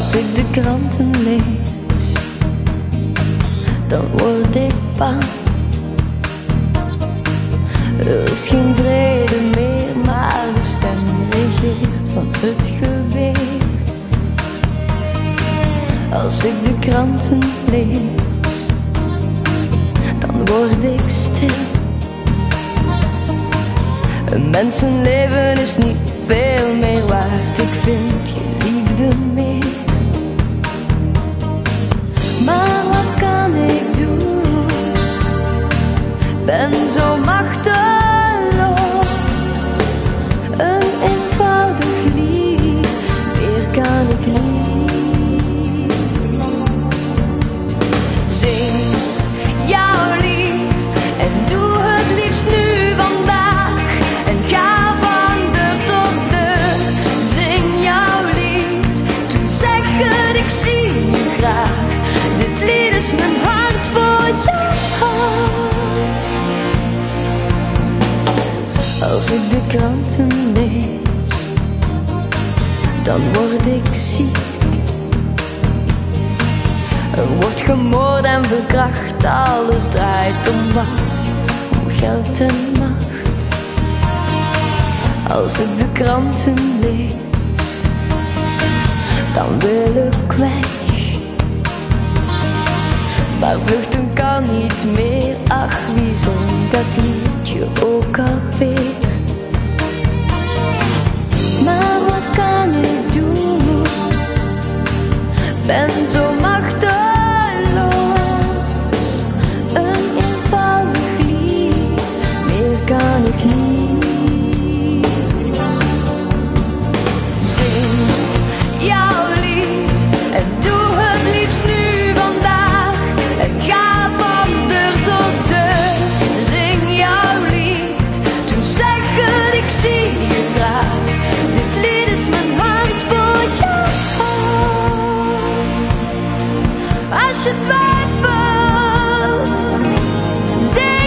Als ik de kranten lees, dan word ik bang. Er is geen vrede meer, maar de stem regeert van het geweer. Als ik de kranten lees, dan word ik stil. Een mensenleven is niet veel meer waard, ik vind geen liefde meer. Maar wat kan ik doen? Ben zo machteloos. Een eenvoudig lied, meer kan ik niet. Zing jouw lied en doe het liefst nu vandaag. En ga van deur tot deur. Zing jouw lied, toen zeg het ik zie je graag. Dit lied is mijn hart voor jou. Als ik de kranten lees, dan word ik ziek. Er wordt gemoord en verkracht, alles draait om wat? Om geld en macht. Als ik de kranten lees, dan wil ik weg. Maar vluchten kan niet meer, ach wie zong dat liedje ook alweer. Maar wat kan ik doen? Ben zo machteloos. Een eenvoudig lied, meer kan ik niet. Zing jouw lied en doe het liefst nu vandaag. En ga van deur tot deur. Zing jouw lied, toen zeg het ik zie je graag. Dit lied is mijn hart voor jou. Als je twijfelt, zing